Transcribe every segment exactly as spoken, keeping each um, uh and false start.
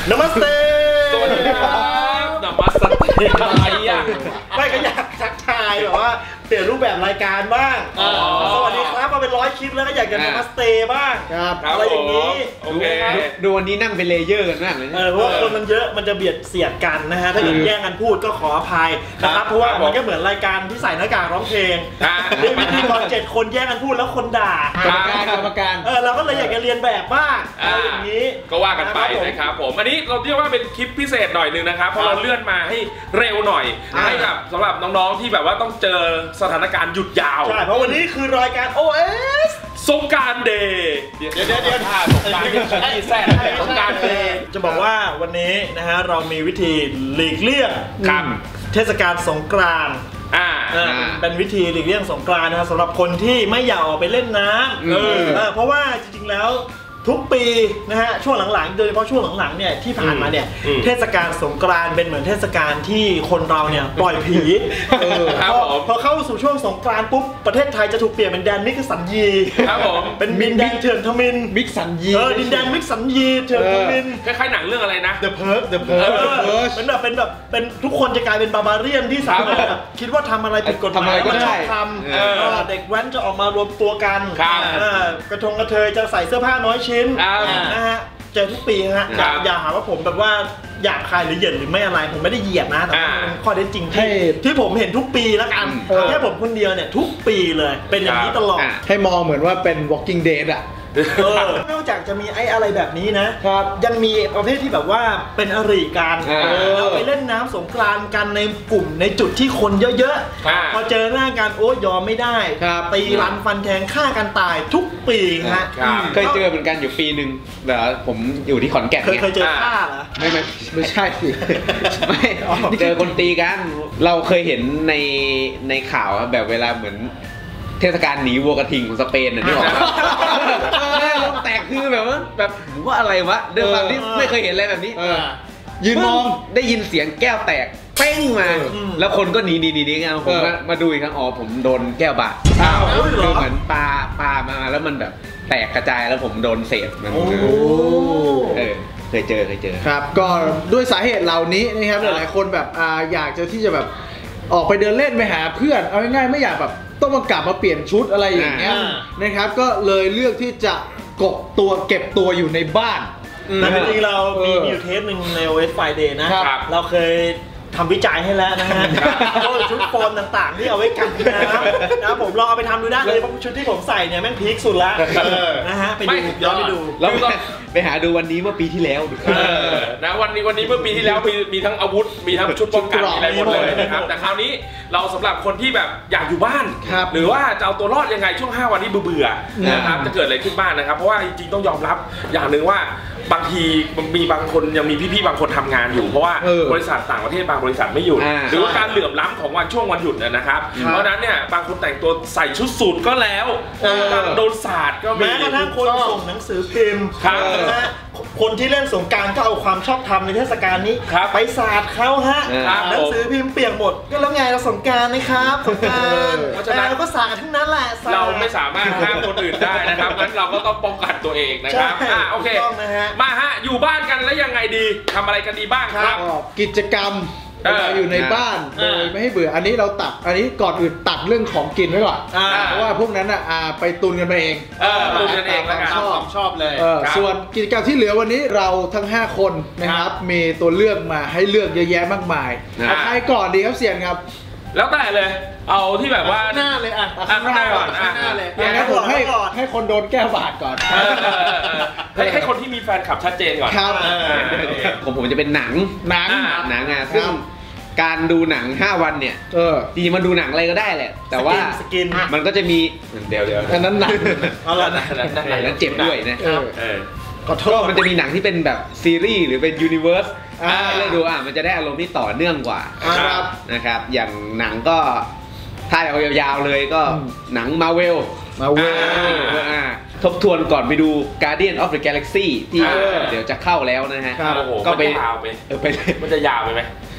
นมัสเตสวัสดีครับนมัสเตอะไรอ่ะไม่ก็อยากทักทายแบบว่าเปลี่ยนรูปแบบรายการบ้างสวัสดีครับมาเป็นร้อยคลิปแล้วก็อยากจะนมัสเตบ้างอะไรอย่างนี้โอเคดูวันนี้นั่งเป็นเลเยอร์กันมากเลยเออเพราะว่าคนมันเยอะมันจะเบียดเสียดกันนะฮะถ้าเกิดแย่งกันพูดก็ขออภัยนะครับเพราะว่ามันก็เหมือนรายการที่ใส่หน้ากากร้องเพลงมีพิธีกรเจ็ดคนแย่งกันพูดแล้วคนด่ากรรมการกรรมการเออเราก็เลยอยากจะเรียนแบบบ้างอะไรอย่างนี้ก็ว่ากันไปนะครับผมอันนี้เราเรียกว่าเป็นคลิปพิเศษหน่อยนึงนะครับเพราะเราเลื่อนมาให้เร็วหน่อยให้กับสำหรับน้องๆที่แบบว่าต้องเจอสถานการณ์หยุดยาวใช่เพราะวันนี้คือรายการ โอ เอสสงกรานต์เดย์เดี๋ยวเดี๋ยวเดี๋ยวท่าสงกรานต์ที่แซ่บสงกรานต์เดย์จะบอกว่าวันนี้นะฮะเรามีวิธีหลีกเลี่ยงเทศกาลสงกรานต์อ่าเป็นวิธีหลีกเลี่ยงสงกรานต์นะครับสำหรับคนที่ไม่อยากออกไปเล่นน้ำเออเพราะว่าจริงๆแล้วทุกปีนะฮะช่วงหลังๆโดยเฉพาะช่วงหลังๆเนี่ยที่ผ่านมาเนี่ยเทศกาลสงกรานต์เป็นเหมือนเทศกาลที่คนเราเนี่ยปล่อยผีพอเข้าสู่ช่วงสงกรานต์ปุ๊บประเทศไทยจะถูกเปลี่ยนเป็นแดนมิกสันยีครับผมเป็นดินแดนเถื่อนทมิฬมิกสันยีเออดินแดนมิกสันยีเถื่อนทมิฬคล้ายๆหนังเรื่องอะไรนะ The Purge The Purge เป็นแบบเป็นแบบเป็นทุกคนจะกลายเป็นบาบาเรียนที่สามารถคิดว่าทำอะไรผิดกฎหมายก็ได้ทำเด็กแว้นจะออกมารวมตัวกันกระทงกระเทยจะใส่เสื้อผ้าน้อยชิ้นนะฮะเจอทุกปีฮะอย่าอย่าหาว่าผมแบบว่าอยากคายหรือเหยียดหรือไม่อะไรผมไม่ได้เหยียดนะแต่เป็นข้อเท็จจริงที่ที่ผมเห็นทุกปีแล้วกันแค่ผมคนเดียวเนี่ยทุกปีเลยเป็นอย่างนี้ตลอดให้มองเหมือนว่าเป็น Walking Dead อะนอกจากจะมีไอ้อะไรแบบนี้นะครับยังมีประเภทที่แบบว่าเป็นอริกันเราไปเล่นน้ำสงกรานต์กันในกลุ่มในจุดที่คนเยอะๆพอเจอหน้ากันโอ้ยอมไม่ได้ตีรันฟันแทงฆ่ากันตายทุกปีฮะเคยเจอเหมือนกันอยู่ปีหนึ่งเดี๋ยวผมอยู่ที่ขอนแก่นเคยเคยเจอฆ่าเหรอไม่ไม่ไม่ใช่สิไม่เจอคนตีกันเราเคยเห็นในในข่าวแบบเวลาเหมือนเทศกาลหนีวัวกระทิงของสเปนน่ะนี่ออกแม่ลมแตกคือแบบว่าแบบว่าอะไรวะเดิมที่ไม่เคยเห็นอะไรแบบนี้ยืนมองได้ยินเสียงแก้วแตกเป้งมาแล้วคนก็หนีหนีหนีไงผมมาดูอีกครั้งอ๋อผมโดนแก้วบาดคือเหมือนปลาปลามาแล้วมันแบบแตกกระจายแล้วผมโดนเศษมันเออเคยเจอเคยเจอครับก็ด้วยสาเหตุเหล่านี้นะครับหลายๆคนแบบอยากจะที่จะแบบออกไปเดินเล่นไปหาเพื่อนเอาง่ายๆไม่อยากแบบต้องมากลับมาเปลี่ยนชุดอะไรอย่างเงี้ยนะครับก็เลยเลือกที่จะกบตัวเก็บตัวอยู่ในบ้านแต่จริงๆเรามีอยู่เทสหนึ่งใน โอ เอส Friday นะเราเคยทำวิจัยให้แล้วนะฮะชุดโฟมต่างๆที่เอาไว้กันน้ำนะผมลองเอาไปทำดูได้เลยเพราะชุดที่ผมใส่เนี่ยแม่งพีคสุดแล้วนะฮะไปดูย้อนไปดูแล้วก็ไปหาดูวันนี้เมื่อปีที่แล้วนะวันนี้วันนี้เมื่อปีที่แล้วมีมีทั้งอาวุธมีทั้งชุดป้องกันมีอะไรหมดเลยนะครับแต่คราวนี้เราสำหรับคนที่แบบอยากอยู่บ้านหรือว่าจะเอาตัวรอดยังไงช่วงห้าวันนี้เบื่อๆนะครับจะเกิดอะไรขึ้นบ้างนะครับเพราะว่าจริงๆต้องยอมรับอย่างหนึ่งว่าบางทีมีบางคนยังมีพี่ๆบางคนทำงานอยู่เพราะว่าบริษัทต่างประเทศบางบริษัทไม่หยุดหรือว่าการเหลื่อมล้ำของวันช่วงวันหยุดนะครับเพราะนั้นเนี่ยบางคนแต่งตัวใส่ชุดสูทก็แล้วบางโดนสาดก็มีแม้กระทั่งคนส่งหนังสือพิมพ์นะคนที่เล่นสงกรานต์ก็เอาความชอบธรรมในเทศกาลนี้ไปสาดเขาฮะหนังสือพิมพ์เปียกหมดก็แล้วไงเราสงกรานต์นะครับสงกรานต์เพราะฉะนั้นเราก็สาดทั้งนั้นแหละเราไม่สามารถห้ามคนอื่นได้นะครับงั้นเราก็ต้องป้องกันตัวเองนะครับอ่ะโอเคมาฮะอยู่บ้านกันแล้วยังไงดีทำอะไรกันดีบ้างครับกิจกรรมอยู่ในบ้านโดยไม่ให้เบื่ออันนี้เราตัดอันนี้ก่อนอื่นตัดเรื่องของกินไว้ก่อนเพราะว่าพวกนั้นอ่ะไปตุนกันไปเองตุนกันเองแล้วกันชอบชอบเลยส่วนกิจกรรมที่เหลือวันนี้เราทั้งห้าคนนะครับมีตัวเลือกมาให้เลือกเยอะแยะมากมายใครก่อนดีครับเสี่ยงครับแล้วแต่เลยเอาที่แบบว่าหน้าเลยอ่ะข้างหน้าก่อนข้างหน้าเลยงั้นผมให้ให้คนโดนแก้วบาดก่อนให้ให้คนที่มีแฟนคลับชัดเจนก่อนครับผมผมจะเป็นหนังหนังหนังอ่ะซึ่งการดูหนังห้าวันเนี่ยจริงๆมันดูหนังอะไรก็ได้แหละแต่ว่ามันก็จะมีเดี๋ยวเดี๋ยวอันนั้นหนังเอาละหนังนั้นเจ็บด้วยนะก็มันจะมีหนังที่เป็นแบบซีรีส์หรือเป็นยูนิเวอร์สให้เราดูอ่ะมันจะได้อารมณ์ที่ต่อเนื่องกว่านะครับอย่างหนังก็ถ้าเอายาวๆเลยก็หนัง Marvel มาเวลทบทวนก่อนไปดู Guardian of the Galaxy ที่เดี๋ยวจะเข้าแล้วนะฮะก็ไปยาวไปมันจะยาวไปไหม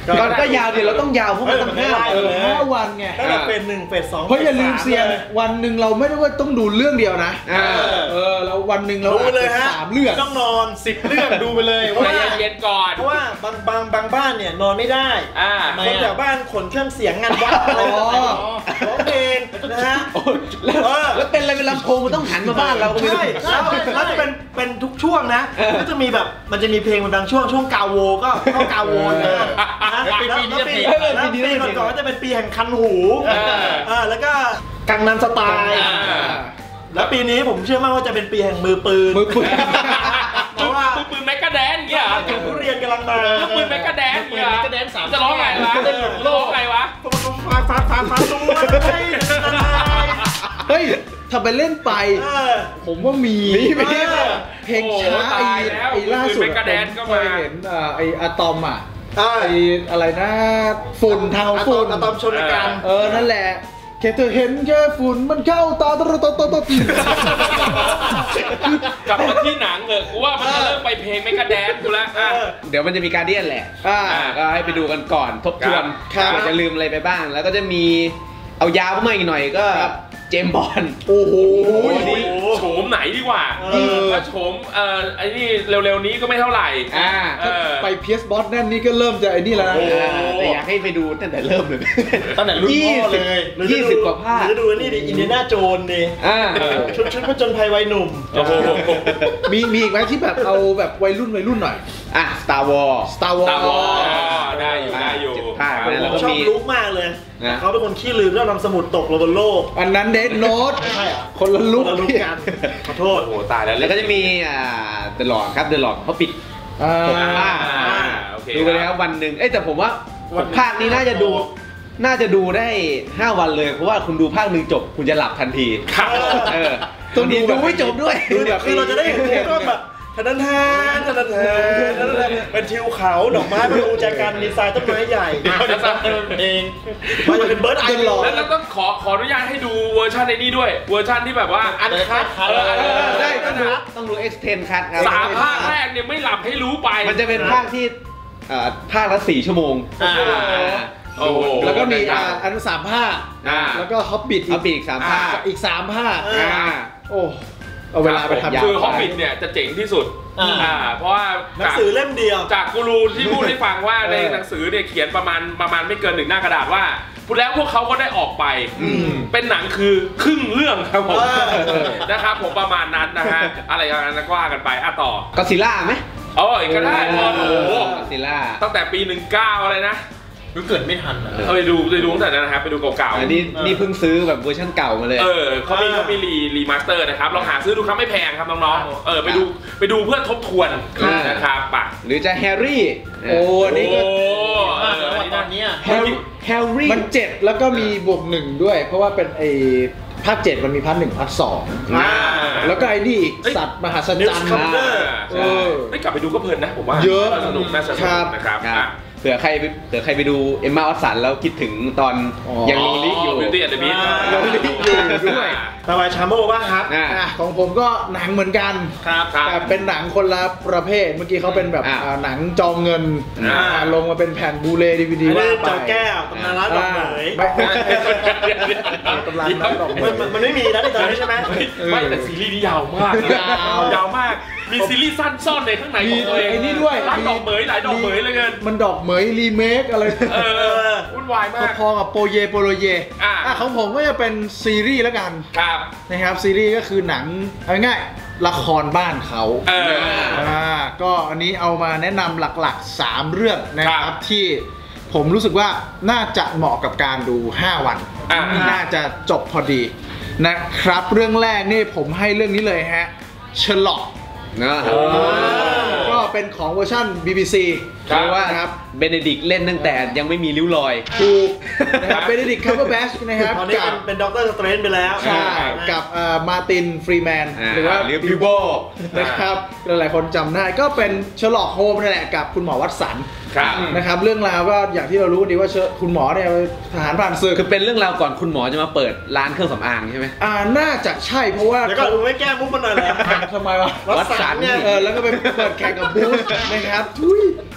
ก็ก็ยาวดิเราต้องยาวเพราะมันต้องห้าเออห้าวันไงตั้งแต่เฟสหนึ่งเฟสสองเพราะอย่าลืมเซียนวันหนึ่งเราไม่ได้ว่าต้องดูเรื่องเดียวนะอ่าเออแล้ววันหนึ่งเราดูไปเลยฮะสามเรื่องต้องนอนสิบเรื่องดูไปเลยใจเย็นๆก่อนเพราะว่าบางบางบางบ้านเนี่ยนอนไม่ได้อ่าคนแถวบ้านขนเครื่องเสียงงานวัดอะไรต่างๆร้องเพลงนะฮะแล้วเออแล้วเป็นอะไรเป็นลำโพงมันต้องหันมาบ้านเราก็ไม่รู้ใช่แล้วแล้วจะเป็นเป็นทุกช่วงนะก็จะมีแบบมันจะมีเพลงบางช่วงช่วงกาโวก็เข้ากาโวนะนะแล้วปีนี้จะปีแล้วปีก่อนๆก็จะเป็นปีแห่งคันหูเออแล้วก็กังนัมสไตล์ แล้วปีนี้ผมเชื่อมั่นว่าจะเป็นปีแห่งมือปืนมือปืนเพราะว่าปืนปืนแมกกาแดนเงี้ยผู้เรียนกำลังมาปืนแมกกาแดนเงี้ยแมกกาแดนสามจะร้องไงวะจะร้องไงวะฟาดฟาดฟาดฟาดตัวเลยเฮ้ยทำไปเล่นไปเออผมว่ามีมีมีเออเพลงช้าไอ้ไอ้ล่าสุดปืนแมกกาแดนก็เคมายเห็นอ่าไอ้อะตอมอ่ะใช่ไอ้อะไรนะฝุ่นทางฝุ่นอะตอมชนกันเออนั่นแหละแค่เธอเห็นแค่ฝุ่นมันเข้าตาตะตะตะตะกลับมาที่หนังเถอะกูว่ามันจะเริ่มไปเพลงแมกกาแดนกูแล้วอ่ะเดี๋ยวมันจะมีการเดียนแหละอ่าอ่าก็ให้ไปดูกันก่อนทบทวนครับอาจจะลืมอะไรไปบ้าง แล้วก็จะมีเอายาวขึ้นมาอีกหน่อยก็เจมส์บอนด์โอ้โหโอ้โหโฉมไหนดีกว่าเออถ้าโฉมเอ่อไอ้นี่เร็วๆนี้ก็ไม่เท่าไหร่อ่าเออไปเพียสบอสนั่นนี่ก็เริ่มจะไอ้นี่แล้วนะโอ้โหอ่าแต่อยากให้ไปดูตั้งแต่เริ่มเลยตั้งแต่รุ่นพ่อเลยยี่สิบกว่าภาคหรือดูนี่ดิอินเดียนาโจนดิอ่าชุดชุดผจญภัยวัยหนุ่มโอ้โหมีมีอีกไหมที่แบบเอาแบบวัยรุ่นวัยรุ่นหน่อยอ่ะ Star Wars Star Wars ตาวอได้อยู่ได้อยู่เจ็ดภาคครับแล้วผมก็ชอบมีลุกมากเลยนะเขาเป็นคนขี้ลืมแล้วนำสมุดตกลงบนโลกอันนั้นเดดโนตใช่เหรอคนละลุกคนละลุกกัน ขอโทษโอ้โหตายแล้วแล้วก็จะมีอ่า The Lord ครับ The Lord เขาปิดอ่าหกภาคอ่าโอเคดูไปเลยครับวันหนึ่งเอ้ยแต่ผมว่าวันหนึ่งภาคนี้น่าจะดู น่าจะดูได้ห้าวันเลย เพราะว่าคุณดูภาคหนึ่งจบคุณจะหลับทันทีครับเออต้องดูดูไม่จบด้วยคือแบบคือเราจะได้เห็นพวกก็แบบทะนันแทนทะนันแทนทะนันแทนเป็นทิวเขาดอกไม้ประตูแจกันดีไซน์ต้นไม้ใหญ่เดี๋ยวจะสร้างเองมันจะเป็นเบิร์ดไอหลอดแล้วเราต้องขอขออนุญาตให้ดูเวอร์ชันในนี้ด้วย เวอร์ชันที่แบบว่าอันคัดเออเออได้ต้องดูต้องดู extend cut ครับสามภาคแรกเนี่ยไม่หลับให้รู้ไปมันจะเป็นภาคที่เอ่อภาคละสี่ชั่วโมงอ่าโอ้โหแล้วก็มีอ่าอันนั้นสามภาคอ่าแล้วก็ฮอบบิทเอาปีอีกสามภาคอีกสามภาคอ่าอ่าโอ้เอาเวลาไปทำคือฮอบบิทเนี่ยจะเจ๋งที่สุดอ่าอ่าเพราะว่าหนังสือเล่มเดียวจากกูรูที่พูดให้ฟังว่าเออในหนังสือเนี่ยเขียนประมาณประมาณไม่เกินหนึ่งหน้ากระดาษว่าพูดแล้วพวกเขาก็ได้ออกไป เป็นหนังคือครึ่งเรื่องครับผมเออนะครับผมประมาณนั้นนะฮะอะไรอย่างนั้นก็ว่ากันไปอ่ะต่อก็ซิล่าไหมอ๋ออีกก็ได้โอ้โหก็ซิล่าตั้งแต่ปีหนึ่งเก้าอะไรนะรู้เกิดไม่ทันอ่ะเอาไปดูไปดูตั้งแต่นั้นนะครับไปดูเก่าอันนี้นี่เพิ่งซื้อแบบเวอร์ชันเก่ามาเลยๆเออเขามีเขามีรีรีมาสเตอร์นะครับลองหาซื้อดูครับไม่แพงครับน้องๆเออไปดูไปดูเพื่อทบทวนอ่านนะครับป่ะหรือจะแฮร์รี่โอ้อันนี้ก็โอ้เออแต่อันว่านี้ตอนะนเนี้ยแฮร์รี่แฮร์รี่มันเจ็ดแล้วก็มีบวกหนึ่งด้วย เพราะว่าเป็นไอ้ภาคเจ็ดมันมีภาคหนึ่งภาคสองอ่าแล้วก็ไอ้นี่อีกเอ้ยสัตว์มหัศนิวจรรส์ย์คัมเดอร์เออได้กลับไปดูก็เพลินนะผมว่าเยอะน่าสนุกน่าสนุกครับนะครับครับอ่ะเผื่อใครไปเผื่อใครไปดูเอ็มมาวัตสันแล้วคิดถึงตอนอ๋อยังลงลิกอยู่บิวตี้แอนด์เดอะบีทอ่ายังลิกอยู่ด้วยตาบายชาโมบ้างครับอ่าอ่ะของผมก็หนังเหมือนกันครับครับแต่เป็นหนังคนละประเภท เมื่อกี้เขาเป็นแบบอ่าอ่าหนังจองเงินอ่าอ่าลงมาเป็นแผ่นบูเลดีวีดีอันว่านี้ไปเจ้าแก้วตำนานร้านดอกเหมยไม่ไม่ตำรานร้านดอกเหมมันยมันมันไม่มีนะในตอนนี้ใช่ไหมไม่แต่ซีรีส์นี้ยาวมากยาวยาวมาก มีซีรีส์สั้นซ่อนในข้างในของตัวเองไอ้นี่ด้วยร้านดอกเหมยหลายดอกเหมยเลยเกินมันดอกเหมยรีเมคอะไรเออวุ่นวายมากพอๆกับโปเยโปโลเยอ่าอ่ะของผมก็จะเป็นซีรีส์แล้วกันครับนะครับซีรีส์ก็คือหนังเอาง่ายๆละครบ้านเขาเอออ่าก็อันนี้เอามาแนะนำหลักๆ สาม เรื่องนะคครัรับบ ที่ผมรู้สึกว่าน่าจะเหมาะกับการดู ห้า วันอ่าน่าจะจบพอดีนะครับเรื่องแรกนี่ผมให้เรื่องนี้เลยฮะเชอร์ล็อกนะครับก็เป็นของเวอร์ชัน บี บี ซีเพราะว่านะครับเบเนดิกเล่นตั้งแต่ยังไม่มีริ้วรอยถูกนะครับเบเนดิกคัมเบอร์แบชนะครับตอนนี้กัเป็บนเป็นด็อกเตอร์สเตรนไปแล้วใช่กับมาตินฟรีแมนอ่าหรือว่าหรือบิวโบนะครับหลายๆคนจำได้ก็เป็นเชอร์ล็อกโฮมนั่นแหละกับคุณหมอวัตสันครับนะครับเรื่องราวก็อย่างที่เรารู้กันดีว่าเชอคุณหมอเนี่ยทหารผ่านศึกคือเป็นเรื่องราวก่อนคุณหมอจะมาเปิดร้านเครื่องสำอางใช่ไหมอ่าน่าจะใช่เพราะว่าแล้วก็มึงไม่แก้มุกมันหน่อยเหรอทำไมวะวัดสันเนี่ยเออแล้วก็ไปเปิดแข่งกับบูสนะครับทุย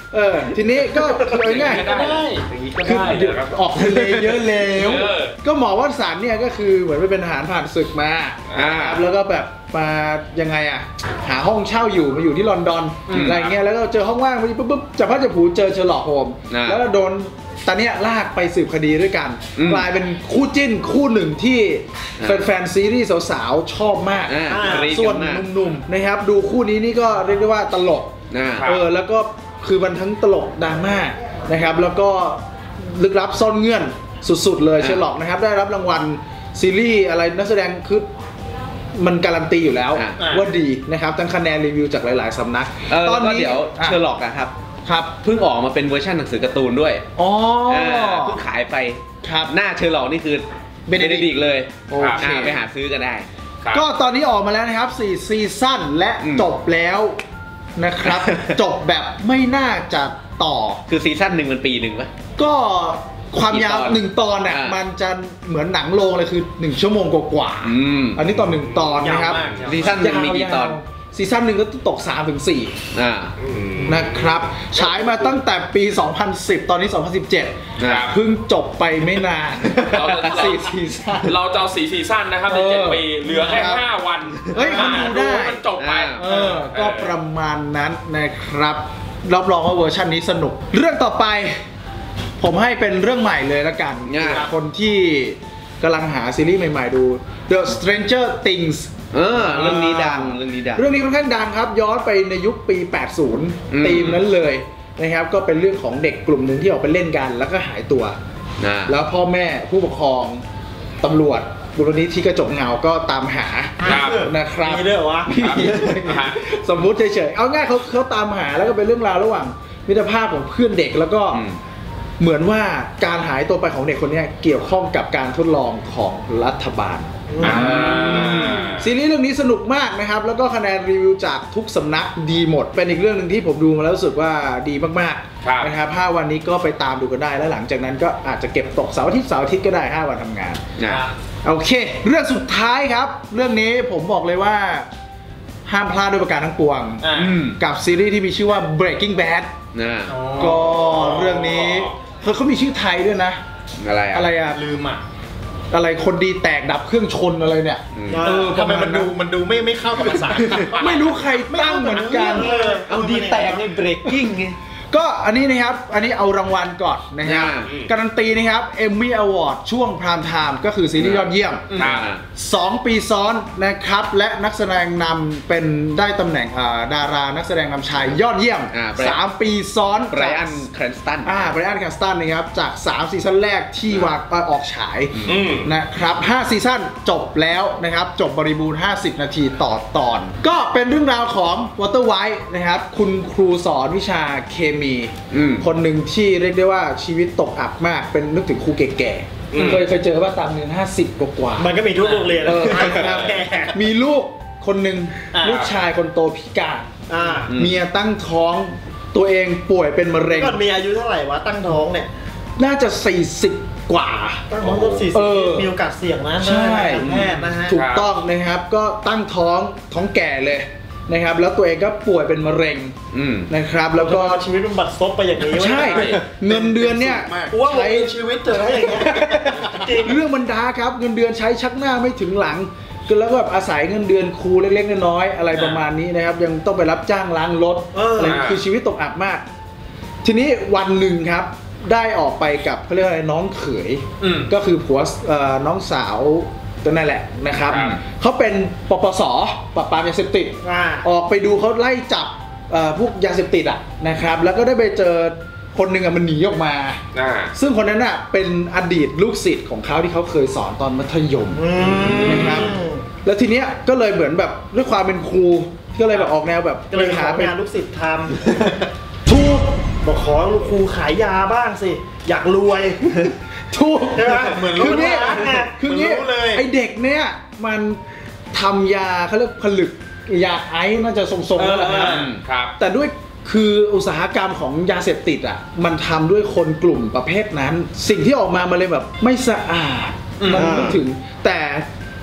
เออทีนี้ก็คือง่ายก็ได้คือเดี๋ยวออกทะเลเยอะแล้วก็หมอวัตสันเนี่ยก็คือเหมือนไปเป็นทหารผ่านศึกมาครับแล้วก็แบบมายังไงอ่ะหาห้องเช่าอยู่มาอยู่ที่ลอนดอนอะไรเงี้ยแล้วก็เจอห้องว่างพอดีปุ๊บปุ๊บจับพลัดจับผลูเจอเชอร์ล็อกโฮมส์แล้วโดนตอนเนี้ยลากไปสืบคดีด้วยกันกลายเป็นคู่จิ้นคู่หนึ่งที่แฟนๆซีรีส์สาวๆชอบมากส่วนหนุ่มๆนะครับดูคู่นี้นี่ก็เรียกได้ว่าตลกเออแล้วก็คือมันทั้งตลกดราม่านะครับแล้วก็ลึกลับซ่อนเงื่อนสุดๆเลยเชอร์ล็อกนะครับได้รับรางวัลซีรีส์อะไรนักแสดงคือมันการันตีอยู่แล้วว่าดีนะครับทั้งคะแนนรีวิวจากหลายๆสำนักตอนนี้เดี๋ยวเชอร์ล็อกนะครับครับเพิ่งออกมาเป็นเวอร์ชันหนังสือการ์ตูนด้วยอ๋อเพิ่งขายไปครับหน้าเชอร์ล็อกนี่คือเบเนดิกต์เลยโอเคไปหาซื้อกันได้ก็ตอนนี้ออกมาแล้วนะครับสี่ซีซั่นและจบแล้วนะครับจบแบบไม่น่าจะต่อคือซีซั่นหนึ่งมันปีหนึ่งปะก็ความยาวหนึ่งตอนเนี่ยมันจะเหมือนหนังโรงเลยคือหนึ่งชั่วโมงกว่าๆอันนี้ตอนหนึ่งตอนนะครับซีซั่นหนึ่งมีกี่ตอนซีซั่นหนึ่งก็ตก สามถึงสี่อ่านะครับฉายมาตั้งแต่ปีสองพันสิบตอนนี้สองพันสิบเจ็ดเพิ่งจบไปไม่นานสี่ซีซั่นเราจะเอาสี่ซีซั่นนะครับในเจ็ดปีเหลือแค่ห้าวันเฮ้ยมันดูได้มันจบไปเออก็ประมาณนั้นนะครับรับรองว่าเวอร์ชันนี้สนุกเรื่องต่อไปผมให้เป็นเรื่องใหม่เลยละกันคนที่กำลังหาซีรีส์ใหม่ๆดู The Stranger Things เออเรื่องนี้ดังเรื่องนี้ดังเรื่องนี้ค่อนข้างดังครับย้อนไปในยุคปีแปดสิบธีมนั้นเลยนะครับก็เป็นเรื่องของเด็กกลุ่มหนึ่งที่ออกไปเล่นกันแล้วก็หายตัวแล้วพ่อแม่ผู้ปกครองตำรวจบุรณีที่กระจกเงาก็ตามหานะครับมีด้วยวะสมมุติเฉยๆเอาง่ายเขาเขาตามหาแล้วก็เป็นเรื่องราวระหว่างมิตรภาพของเพื่อนเด็กแล้วก็เหมือนว่าการหายตัวไปของเด็กคนนี้เกี่ยวข้องกับการทดลองของรัฐบาลซีรีส์เรื่องนี้สนุกมากนะครับแล้วก็คะแนนรีวิวจากทุกสำนักดีหมดเป็นอีกเรื่องหนึ่งที่ผมดูมาแล้วรู้สึกว่าดีมากๆนะครับห้าวันนี้ก็ไปตามดูกันได้แล้วหลังจากนั้นก็อาจจะเก็บตกเสาร์อาทิตย์เสาร์อาทิตย์ก็ได้ห้าวันทำงานโอเคเรื่องสุดท้ายครับเรื่องนี้ผมบอกเลยว่าห้ามพลาดด้วยประการทั้งปวงกับซีรีส์ที่มีชื่อว่า Breaking Bad ก็เรื่องนี้เขาเขามีชื่อไทยด้วยนะอะไรอะไรอะลืมอ่ะอะไรคนดีแตกดับเครื่องชนอะไรเนี่ยเออทำไมมันดูมันดูไม่ไม่เข้ากับภาษาไม่รู้ใครตั้งเหมือนกันเอาดีแตกใน Breaking ไงก็อันนี้นะครับอันนี้เอารางวัลก่อนนะครับการันตีนะครับ Emmy Award ช่วงพรามไทม์ก็คือซีรีส์ยอดเยี่ยมสองปีซ้อนนะครับและนักแสดงนำเป็นได้ตำแหน่งดารานักแสดงนำชายยอดเยี่ยมสามปีซ้อนไบรอันแครนสตันอ่าไบรอันแครนสตันนะครับจากสามซีซั่นแรกที่วางออกฉายนะครับห้าซีซั่นจบแล้วนะครับจบบริบูรณ์ห้าสิบนาทีต่อตอนก็เป็นเรื่องราวของวอเตอร์ไวท์นะครับคุณครูสอนวิชาเคมีคนหนึ่งที่เรียกได้ว่าชีวิตตกอับมากเป็นนึกถึงครูแก่ๆเคยเคยเจอว่าตามเงินห้าสิบกว่ามันก็มีทุกโรงเรียนมีลูกคนหนึ่งลูกชายคนโตพิการเมียตั้งท้องตัวเองป่วยเป็นมะเร็งก็มีอายุเท่าไหร่วะตั้งท้องเนี่ยน่าจะสี่สิบกว่าตั้งท้องก็สี่สิบมีโอกาสเสี่ยงนะใช่แพทย์นะฮะถูกต้องนะครับก็ตั้งท้องท้องแก่เลยนะครับแล้วตัวเองก็ป่วยเป็นมะเร็งนะครับแล้วก็ชีวิตมันบัดซบไปอย่างนี้ใช่เงินเดือนเนี่ยใช้ชีวิตเจออะไรอย่างเงี้ยเรื่องมันดาครับเงินเดือนใช้ชักหน้าไม่ถึงหลังก็แล้วก็แบบอาศัยเงินเดือนครูเล็กๆน้อยๆอะไรประมาณนี้นะครับยังต้องไปรับจ้างล้างรถอะไรคือชีวิตตกอับมากทีนี้วันหนึ่งครับได้ออกไปกับเขาเรียกอะไรน้องเขยก็คือผัวน้องสาวตัวนั่นแหละนะครับเขาเป็นปปส.ปราบปรามยาเสพติดออกไปดูเขาไล่จับพวกยาเสพติดอ่ะนะครับแล้วก็ได้ไปเจอคนหนึ่งอ่ะมันหนีออกมาซึ่งคนนั้นอ่ะเป็นอดีตลูกศิษย์ของเขาที่เขาเคยสอนตอนมัธยมนะครับแล้วทีเนี้ยก็เลยเหมือนแบบด้วยความเป็นครูก็เลยแบบออกแนวแบบเลยหาเป็นลูกศิษย์ทำทุกบอกขอครูขายยาบ้างสิอยากรวยถูกใช่ไหมเหมือนรู้เลยคืองี้ไอเด็กเนี้ยมันทำยาเขาเรียกผลึกยาไอซ์น่าจะทรงๆแล้วแหละครับแต่ด้วยคืออุตสาหกรรมของยาเสพติดอ่ะมันทำด้วยคนกลุ่มประเภทนั้นสิ่งที่ออกมามันเลยแบบไม่สะอาดมันไม่ถึงแต่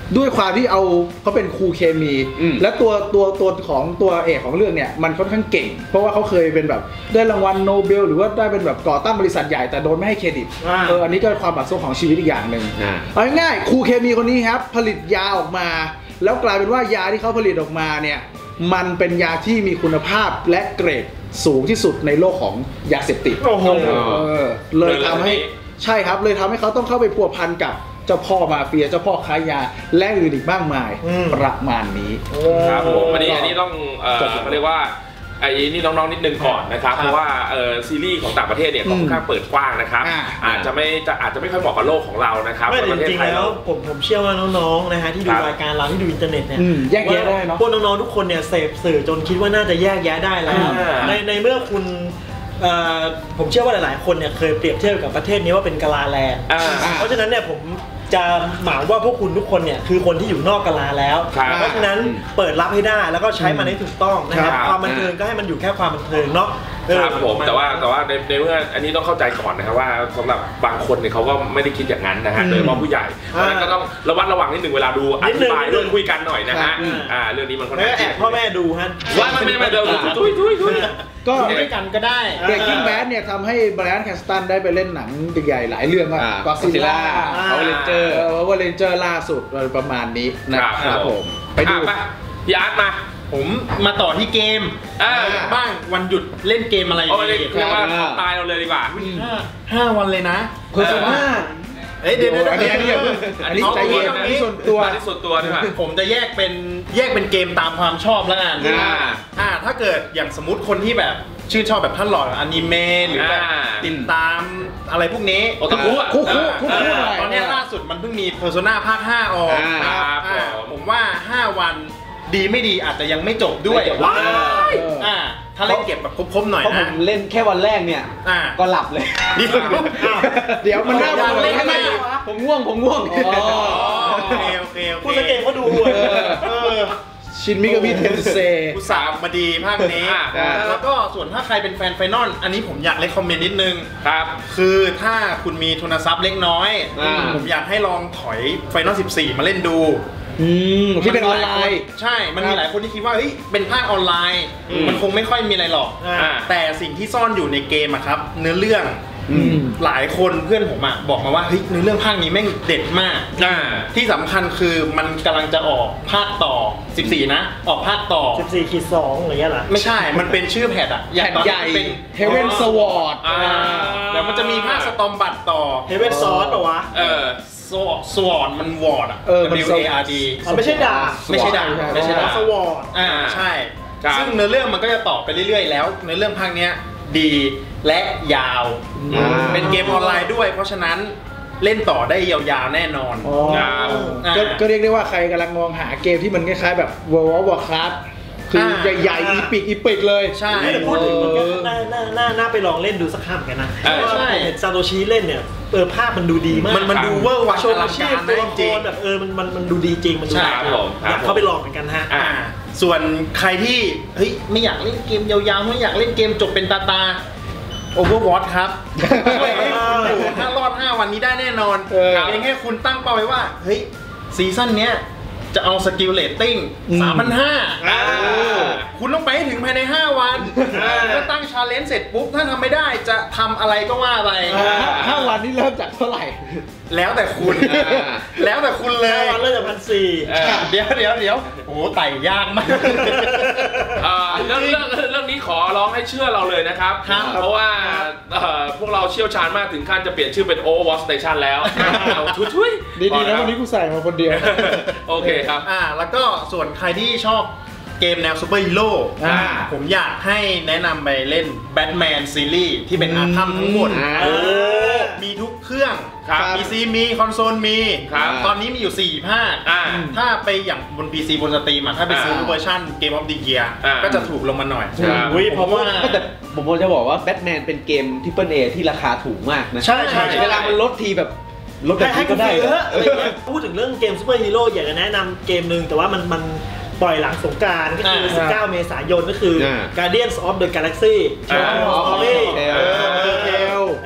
ด้วยความที่เอาเขาเป็นครูเคมีและตัวตัวตัวของตัวเอกของเรื่องเนี่ยมันค่อนข้างเก่งเพราะว่าเขาเคยเป็นแบบได้รางวัลโนเบลหรือว่าได้เป็นแบบก่อตั้งบริษัทใหญ่แต่โดนไม่ให้เครดิตเอออันนี้ก็ความบัดซบของชีวิตอีกอย่างหนึ่งเอาง่ายๆครูเคมีคนนี้ครับผลิตยาออกมาแล้วกลายเป็นว่ายาที่เขาผลิตออกมาเนี่ยมันเป็นยาที่มีคุณภาพและเกรดสูงที่สุดในโลกของยาเสพติดโอ้โหเลยทำให้ใช่ครับเลยทำให้เขาต้องเข้าไปพัวพันกับเจ้าพ่อมาเฟียเจ้าพ่อค้ายาและอื่นอีกมากมายประมาณนี้ครับผมอันนี้อันนี้ต้องเขาเรียกว่าไอ้นี่น้องๆนิดนึงก่อนนะครับเพราะว่าซีรีส์ของต่างประเทศเนี่ยค่อนข้างเปิดกว้างนะครับอาจจะไม่จะอาจจะไม่ค่อยเหมาะกับโลกของเรานะครับไม่จริงๆแล้วผมผมเชื่อว่าน้องๆนะฮะที่ดูรายการเราที่ดูอินเทอร์เน็ตเนี่ยแยกแยะได้เนาะพวกน้องๆทุกคนเนี่ยเสพสื่อจนคิดว่าน่าจะแยกแยะได้แล้วในในเมื่อคุณผมเชื่อว่าหลายๆคนเนี่ยเคยเปรียบเทียบกับประเทศนี้ว่าเป็นกะลาแลนด์เพราะฉะนั้นเนี่ยผมจะหมายว่าพวกคุณทุกคนเนี่ยคือคนที่อยู่นอกกะลาแล้วเพราะฉะนั้นเปิดรับให้ได้แล้วก็ใช้มันให้ถูกต้องนะครับความบันเทิงก็ให้มันอยู่แค่ความบันเทิงเนาะครับผมแต่ว่าแต่ว่าในในเมื่ออันนี้ต้องเข้าใจก่อนนะครับว่าสำหรับบางคนเนี่ยเขาก็ไม่ได้คิดอย่างนั้นนะฮะโดยเฉพาะผู้ใหญ่เพราะฉะนั้นก็ต้องระวัดระวังนิดนึงเวลาดูอธิบายเรื่องคุยกันหน่อยนะฮะอ่าเรื่องนี้มันค่อนข้างแอบพ่อแม่ดูฮะว่าไม่ไม่เดินทุยทุยทุยก็ด้วยกันก็ได้ Breaking Bad เนี่ยทำให้ไบรอัน แครนสตันได้ไปเล่นหนังใหญ่หลายเรื่องอ่ะก็ซิล่า Power Ranger Power Ranger ล่าสุดประมาณนี้นะครับผมไปดูพี่อาร์ตมาผมมาต่อที่เกมบ้างวันหยุดเล่นเกมอะไรเอาไปเลยคือว่าตายเราเลยดีกว่าห้าวันเลยนะเพอร์โซน่าเอ้ยเดี๋ยวอันนี้อันนี้อันนี้ใจเย็นอันนี้ส่วนตัวอันนี้ส่วนตัวดีกว่าผมจะแยกเป็นแยกเป็นเกมตามความชอบแล้วกันอ่าถ้าเกิดอย่างสมมติคนที่แบบชื่นชอบแบบท่านหลอดอนิเมะหรือแบบติดตามอะไรพวกนี้โอ้ตะคุคุคุคุตอนนี้ล่าสุดมันเพิ่งมี Persona ภาคห้าออกผมว่าห้าวันดีไม่ดีอาจจะยังไม่จบด้วยว้ายอ่าถ้าเล่นเก็บแบบครบๆหน่อยนะเพราะผมเล่นแค่วันแรกเนี่ยก็หลับเลยเดี๋ยวมันน่าเล่นไหมผมง่วงผมง่วงโอเคโอเคผู้สังเกตเขาดูชินมิกามิเทนเซอุตส่าห์มาดีภาคนี้แล้วก็ส่วนถ้าใครเป็นแฟนไฟนอลอันนี้ผมอยากเลคคอมเมนต์นิดนึงครับคือถ้าคุณมีทุนทรัพย์เล็กน้อยผมอยากให้ลองถอยไฟนอลสิบสี่มาเล่นดูอืมที่เป็นออนไลน์ใช่มันมีหลายคนที่คิดว่าเฮ้ยเป็นภาคออนไลน์มันคงไม่ค่อยมีอะไรหรอกแต่สิ่งที่ซ่อนอยู่ในเกมอะครับเนื้อเรื่องหลายคนเพื่อนผมอะบอกมาว่าเฮ้ยเนื้อเรื่องภาคนี้แม่งเด็ดมากที่สำคัญคือมันกำลังจะออกภาคต่อสิบสี่นะออกภาคต่อสิบสี่ขีดสอง อะไรเงี้ยเหรอไม่ใช่มันเป็นชื่อแพทอะแพทใหญ่เป็น Heaven Sword เดี๋ยวมันจะมีภาคสตอมบัตต่อ Heaven Sword ป่ะวะเออสวอร์ดมันวอร์ดอ่ะ W A R D ไม่ใช่ดาบไม่ใช่ดาบไม่ใช่ดาบสวอร์ดอ่าใช่ซึ่งเนื้อเรื่องมันก็จะต่อไปเรื่อยๆแล้วเนื้อเรื่องภาคเนี้ยดีและยาวเป็นเกมออนไลน์ด้วยเพราะฉะนั้นเล่นต่อได้ยาวๆแน่นอนก็เรียกได้ว่าใครกำลังมองหาเกมที่มันคล้ายๆแบบ World of Warcraft คือใหญ่ๆอีปิกอีปิกเลยใช่แต่พูดถึงมันก็น่าน่าน่าน่าไปลองเล่นดูสักครั้งกันนะใช่เห็นซาโตชิเล่นเนี่ยเออภาพมันดูดีมากมันมันดูเวอร์วังโชว์อาชีพตัวละครแบบเออมันมันมันดูดีจริงมันดูอยากเข้าไปลองเหมือนกันฮะส่วนใครที่เฮ้ยไม่อยากเล่นเกมยาวๆไม่อยากเล่นเกมจบเป็นตาตาOverwatch ครับช่วยให้คุณอยู่ถ้ารอดห้าวันนี้ได้แน่นอนเพียงแค่คุณตั้งเป้าไว้ว่าเฮ้ยซีซั่นเนี้ยจะเอาสกิลเรตติ้ง สามพันห้าร้อย คุณต้องไปให้ถึงภายในห้าวันก็ตั้งชาเลนจ์เสร็จปุ๊บถ้าทำไม่ได้จะทำอะไรก็ว่าไปห้าวันนี้เริ่มจากเท่าไหร่แล้วแต่คุณแล้วแต่คุณเลยวันเริ่มจากพันสี่เดี๋ยวเดี๋ยวเดี๋ยวโอ้ไต่ยากมากเรื่องเรื่องเรื่องนี้ขอร้องให้เชื่อเราเลยนะครับเพราะว่าพวกเราเชี่ยวชาญมากถึงขั้นจะเปลี่ยนชื่อเป็น Overwatch Station แล้วทุยๆดีๆนะวันนี้กูใส่มาคนเดียวโอเคครับอ่าแล้วก็ส่วนใครที่ชอบเกมแนวซูเปอร์ฮีโร่ผมอยากให้แนะนำไปเล่นแบทแมนซีรีส์ที่เป็นอาร์คัมทั้งหมดมีทุกเครื่อง พี ซี มีคอนโซลมีตอนนี้มีอยู่สี่ภาคถ้าไปอย่างบน พี ซี บนสตรีมถ้าไปซื้อเวอร์ชัน Game of the Year ก็จะถูกลงมาหน่อยเพราะว่าแต่ผมจะบอกว่าแบทแมนเป็นเกมที่เปิลเอที่ราคาถูกมากนะใช่ใช่เวลามันลดทีแบบลดแบบนี้ก็ได้พูดถึงเรื่องเกมซูเปอร์ฮีโร่อยากจะแนะนำเกมหนึ่งแต่ว่ามันมันปล่อยหลังสงกรานต์ก็คือสิบเก้าเมษายนก็คือ Guardians of the Galaxy อ๋อ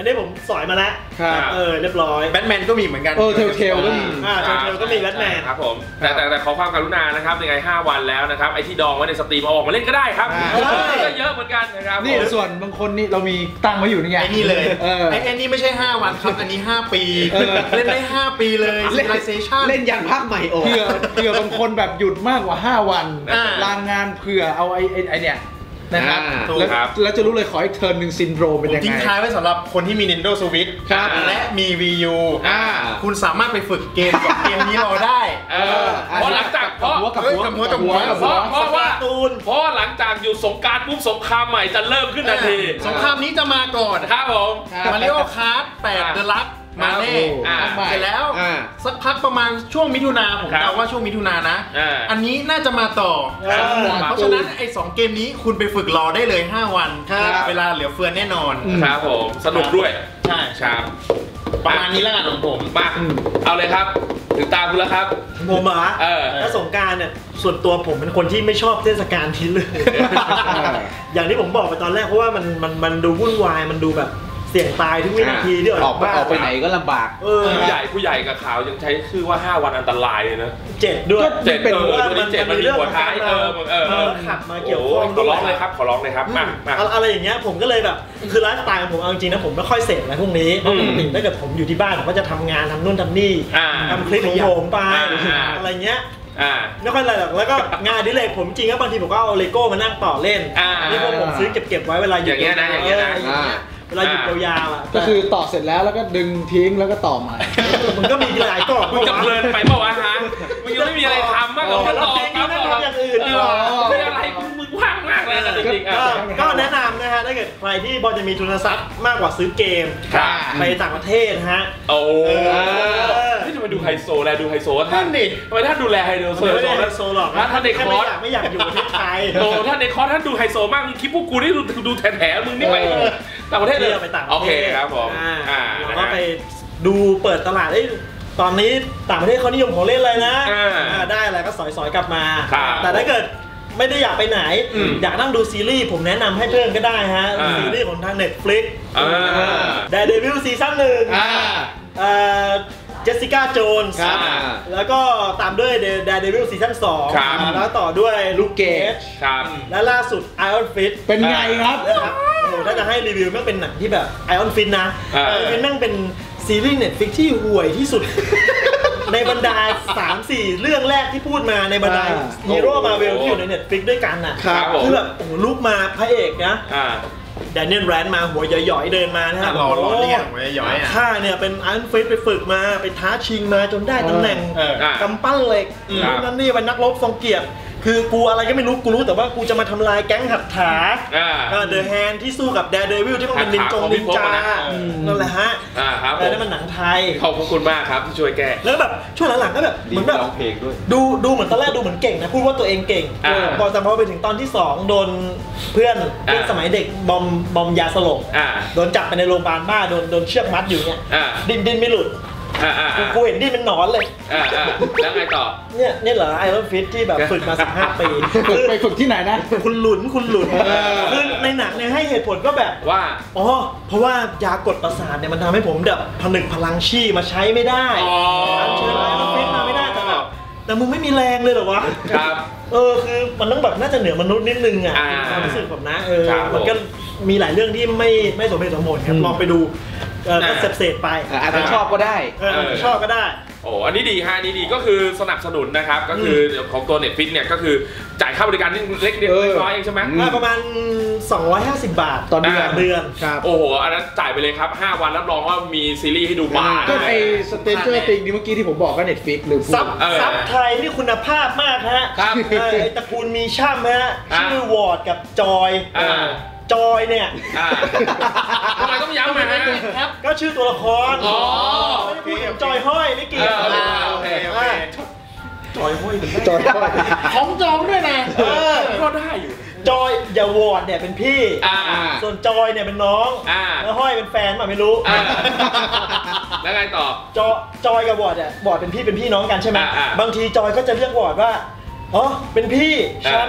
อันนี้ผมสอยมาแล้วเออเรียบร้อยแบทแมนก็มีเหมือนกันเออเทลเทลก็มีอ่าเทลเทลก็มีแบทแมนครับผมแต่แต่แต่ขอความกรุณานะครับยังไงห้าวันแล้วนะครับไอ้ที่ดองไว้ในสตรีมเอาออกมาเล่นก็ได้ครับก็เยอะเหมือนกันนะครับนี่ส่วนบางคนนี่เรามีตั้งไว้อยู่นี่ไงไอ้นี่เลยเออไอ้ไอ้นี่ไม่ใช่ห้าวันครับอันนี้ห้าปีเล่นได้ห้าปีเลย Civilization เล่นยันภาคใหม่ออกเผื่อเผื่อบางคนแบบหยุดมากกว่าห้าวันอ่าลางงานเผื่อเอาไอ้ไอ้ไอ้เนี่ยนะครับอ่าแล้วครับแล้วจะรู้เลยขออีกเทิร์นหนึ่งซินโดรมเป็นผมยังทิ้งไงท้ายไว้สำหรับคนที่มี Nintendo Switch ครับและมี Wii U อ่าคุณสามารถไปฝึกเกมกับเกมนี้รอได้เออเพราะหลังจากเพราะหัวกับเฮ้ยหัวกับหัวกับหัวเพราะเพราะว่าตูนเพราะหลังจากอยู่สงกรานต์ปุ๊บสงครามใหม่จะเริ่มขึ้นทันทีสงครามนี้จะมาก่อนครับผมมาริโอคาร์ดแปด The Last มาแน่อ่าเสร็จแล้วอ่าสักพักประมาณช่วงมิถุนาผมครับเดาว่าช่วงมิถุนานะอ่าอันนี้น่าจะมาต่อครับเพราะฉะนั้นไอ้สองเกมนี้คุณไปฝึกรอได้เลย ห้า วันครับเวลาเหลือเฟือแน่นอนครับผมสนุกด้วยใช่ครับประมาณนี้แล้วกันของผมมาเอาเลยครับถึงตาคุณแล้วครับผมอ่ะเออถ้าสงกรานต์เนี่ยส่วนตัวผมเป็นคนที่ไม่ชอบเทศกาลนี้เลย อย่างที่ผมบอกไปตอนแรกเพราะว่ามันมันมันดูวุ่นวายมันดูแบบเสี่ยงตายทุกวินาทีที่ออออกกไปบ้านออกไปไหนก็ลำบากเออผู้ใหญ่ผู้ใหญ่กับข่าวยังใช้ชื่อว่าห้าวันอันตรายเลยนะเจ็ดด้วยเจ็ดเป็นเออว่าวันนี้มันเจ็ดมันมีเรื่องมันมีหัวท้ายขเออองการเออเออขับมาเกี่ยวข้องขอร้องเลยครับขอร้องเลยครับมามาอะอะไรอย่างเงี้ยผมก็เลยแบบคือไลฟ์สไตล์ของผมเอาจริงๆนะผมไม่ค่อยเสพอะไรพวกนี้เพราะปกติถ้าเกิดผมอยู่ที่บ้านผมก็จะทำงานทำนู่นทำนี่อ่าทำคลิปของผมไปอ่าอะไรเงี้ยอ่าไม่ค่อยอะไรหรอกแล้วก็งานอดิเรกผมจริงก็บางทีผมก็เอาเลโก้มานั่งต่อเล่นอ่านี่พวกผมซื้อเก็บๆไว้เวลาหยุดอย่างเงี้ยนะอย่างเงี้ยนะเอออย่างเงี้ยเวลาหยุดยาวๆอ่ะก็คือต่อเสร็จแล้วแล้วก็ดึงทิ้งแล้วก็ต่อใหม่มันก็มีหลายกล่องมึงจะเพลินไปเปล่าวะฮะมึงยังไม่มีอะไรทำมากกว่าเราต่อจริงครับๆนั่งทำอย่างอื่นดีกว่าไม่อะไรมึงมึงว่างมากเลยนะจริงๆก็อ่ะก็แนะนำนะฮะถ้าเกิดใครที่พอจะมีทุนทรัพย์มากกว่าซื้อเกมครับไปต่างประเทศฮะโอ้เออนี่ทำไมดูไฮโซแลดูไฮโซท่านนี่ทำไมท่านดูแลไฮโซไม่ได้ไฮโซหรอกท่านในคอร์สไม่อยากอยู่ประเทศไทยโอ้ท่านในคอร์สท่านดูไฮโซมากคลิปพวกกูนี่ดูดูแถๆมึงนี่ไปต่างประเทศเลยเที่ยวไปต่างประโอเทเคศครับผมอ่าอ่าแล้วก็ไปดูเปิดตลาดเอ้ยตอนนี้ต่างประเทศเขานิยมของเล่นอะไรนะอ่าอ่าได้อะไรก็สอยๆกลับมาครับแต่ถ้าเกิดไม่ได้อยากไปไหนอืมอยากนั่งดูซีรีส์ผมแนะนำให้เพิ่มก็ได้ฮะอ่าซีรีส์ของทาง Netflix อ่าแดร์เดวิลซีซั่นหนึ่งอ่าเจสสิก้าโจนส์ครับแล้วก็ตามด้วยแดร์เดวิลซีซั่นสองครับแล้วต่อด้วยลูกเกจครับและล่าสุด Iron Fist เป็นไงครับนะครับโอ้โหถ้าจะให้รีวิวแม่งเป็นหนังที่แบบ Iron Fist นะอ่าเออเป็นแม่งเป็นซีรีส์ Netflix ที่ห่วยที่สุด ในบรรดา สามสี่ เรื่องแรกที่พูดมาในบรรดาอ่าฮีโร่มาเวลที่อยู่ใน Netflix ด้วยกันน่ะครับผมคือแบบโอ้โหลุกมาพระเอกนะอ่าแดเนียลแรนด์มาหัวหย่อยๆเดินมานะฮะหล่อหล่อเนี่ยไว้ย้อยอ่ะข้าเนี่ยเป็นไอรอนฟิสไปฝึกมาไปท้าชิงมาจนได้ตำแหน่งเอออ่ะกำปั้นเหล็กครับนั่นนี่เป็นนักรบทรงเกียรติคือกูอะไรก็ไม่รู้กูรู้แต่ว่ากูจะมาทำลายแก๊งหัตถาอ่าเดอะแฮนที่สู้กับแดร์เดวิลที่มันเป็นนินจงหัตถาของนินจาพิภพอะนะนั่นแหละฮะอ่าครับผแต่มนั่นมันหนังไทยขอบคุณมากครับที่ช่วยแก้แล้วแบบช่วงหลังๆก็แบบเหดีมือนแบบร้องเพลงด้วยดูดูเหมือนตอนแรกดูเหมือนเก่งนะพูดว่าตัวเองเก่งอ่าพอแต่พอไปถึงตอนที่สองโดนเพื่อนเพื่อนอ่าสมัยเด็กบอมบอมยาสลบอ่าโดนจับไปในโรงพยาบาลบ้าโดนโดนเชือกมัดอยู่เนี่ยอ่าดินดินไม่หลุดอ่าอ่ากูกูเห็นดินเป็นหนอนเลยอ่าอ่าแล้วไงต่อเนี่ยเนี่ยเหรอไอรอนฟิตที่แบบฝึกมาสิบห้าปีฝึกไปฝึกที่ไหนนะคุณหลุนคุณหลุนคือในหนังเนี่ยให้เหตุผลก็แบบว่าอ๋อเพราะว่ายากดประสาทเนี่ยมันทำให้ผมแบบผนึกพลังชีมาใช้ไม่ได้อ๋ออันเชิญไอรอนฟิตมาไม่ได้แต่แบบแต่มึงไม่มีแรงเลยเหรอวะครับเออคือมันต้องแบบน่าจะเหนือมนุษย์นิดนึงอ่ะอ่าความรู้สึกแบบนะเออครับผมมันก็มีหลายเรื่องที่ไม่ไม่สมเหตุสมผลครับลองไปดูเออก็อ่าเสพๆไปอ่ะอาจจะชอบก็ได้เออชอบก็ได้โอ้อันนี้ดีฮะอันนี้ดีก็คือสนับสนุนนะครับ ก็คือของตัว Netflix เนี่ยก็คือจ่ายค่าบริการนิดเล็กๆเออน้อยๆเองใช่ไหมอืมประมาณ สองร้อยห้าสิบ บาทต่อเดือนต่อเดือนครับโอ้โห อันนั้นจ่ายไปเลยครับ ห้า วันรับรองว่ามีซีรีส์ให้ดูบ้าก็ไอสเตนเจอร์ติงนี่เมื่อกี้ที่ผมบอกก็เน็ตฟิกหรือพูดซับเออซับไทยนี่คุณภาพมากฮะครับเออไอตระกูลมีช่ำฮะอ่าชื่อวอร์ดกับจอยอ่าจอยเนี่ยอ่าทำไมต้องย้ำนะฮะก็ชื่อตัวละครอ๋อไม่ได้พูดถึงจอยห้อยไม่เกี่ยวเอออ่าโอเคโอเคจอยห้อยเป็นจอยของจองด้วยนะเออก็ได้อยู่จอยอย่าวอร์ดเนี่ยเป็นพี่อ่าส่วนจอยเนี่ยเป็นน้องอ่าแล้วห้อยเป็นแฟนป่ะไม่รู้อ่าแล้วไงต่อจอจอยกับวอร์ดเนี่ยวอร์ดเป็นพี่เป็นพี่น้องกันใช่ไหมอ่าอ่าบางทีจอยก็จะเรียกวอร์ดว่าอ๋อเป็นพี่ฉัน